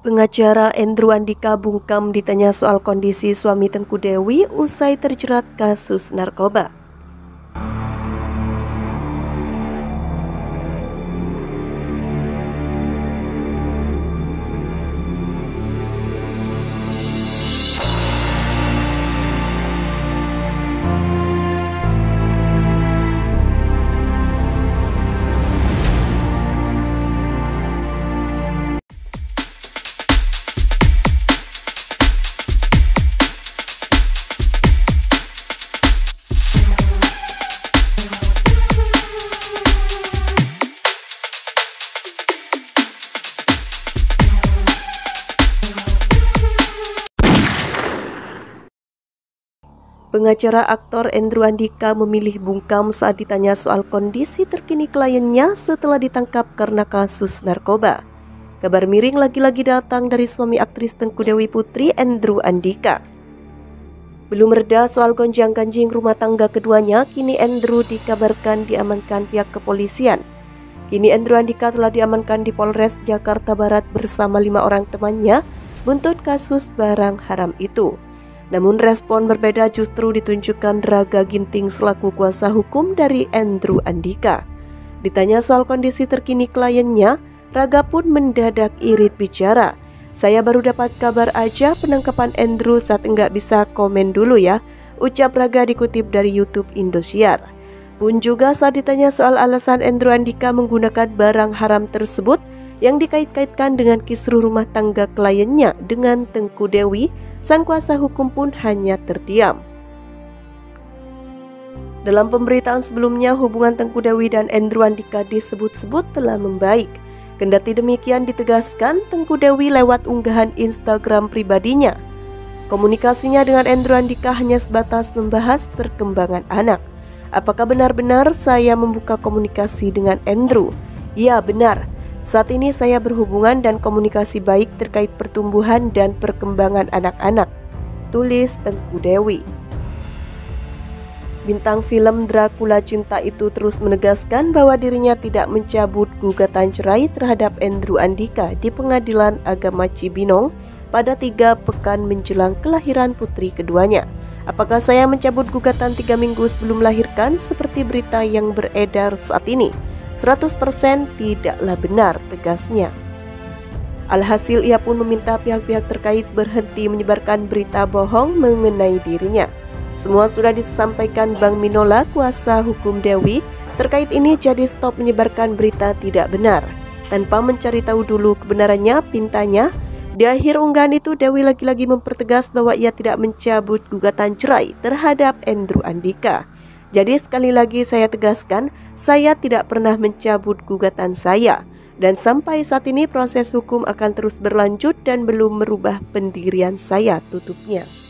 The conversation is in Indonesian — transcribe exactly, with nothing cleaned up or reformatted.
Pengacara Andika bungkam ditanya soal kondisi suami Tengku Dewi usai terjerat kasus narkoba. Pengacara aktor Andika memilih bungkam saat ditanya soal kondisi terkini kliennya setelah ditangkap karena kasus narkoba. Kabar miring lagi-lagi datang dari suami aktris Tengku Dewi Putri, Andika. Belum reda soal gonjang-ganjing rumah tangga keduanya, kini Andrew dikabarkan diamankan pihak kepolisian. Kini Andika telah diamankan di Polres Jakarta Barat bersama lima orang temannya buntut kasus barang haram itu. Namun respon berbeda justru ditunjukkan Raga Ginting selaku kuasa hukum dari Andika. Ditanya soal kondisi terkini kliennya, Raga pun mendadak irit bicara. "Saya baru dapat kabar aja penangkapan Andrew, saat enggak bisa komen dulu ya," ucap Raga dikutip dari YouTube Indosiar. Pun juga saat ditanya soal alasan Andika menggunakan barang haram tersebut yang dikait-kaitkan dengan kisruh rumah tangga kliennya dengan Tengku Dewi, sang kuasa hukum pun hanya terdiam. Dalam pemberitaan sebelumnya, hubungan Tengku Dewi dan Andika disebut-sebut telah membaik. Kendati demikian ditegaskan, Tengku Dewi lewat unggahan Instagram pribadinya, komunikasinya dengan Andika hanya sebatas membahas perkembangan anak. "Apakah benar-benar saya membuka komunikasi dengan Andrew?" "Ya, benar. Saat ini saya berhubungan dan komunikasi baik terkait pertumbuhan dan perkembangan anak-anak," tulis Tengku Dewi. Bintang film Dracula Cinta itu terus menegaskan bahwa dirinya tidak mencabut gugatan cerai terhadap Andika di Pengadilan Agama Cibinong pada tiga pekan menjelang kelahiran putri keduanya. "Apakah saya mencabut gugatan tiga minggu sebelum melahirkan seperti berita yang beredar saat ini? seratus persen tidaklah benar," tegasnya. Alhasil ia pun meminta pihak-pihak terkait berhenti menyebarkan berita bohong mengenai dirinya. Semua sudah disampaikan Bang Minola, kuasa hukum Dewi, terkait ini, jadi stop menyebarkan berita tidak benar tanpa mencari tahu dulu kebenarannya, pintanya. Di akhir unggahan itu, Dewi lagi-lagi mempertegas bahwa ia tidak mencabut gugatan cerai terhadap Andika. "Jadi sekali lagi saya tegaskan, saya tidak pernah mencabut gugatan saya. Dan sampai saat ini proses hukum akan terus berlanjut dan belum merubah pendirian saya," tutupnya.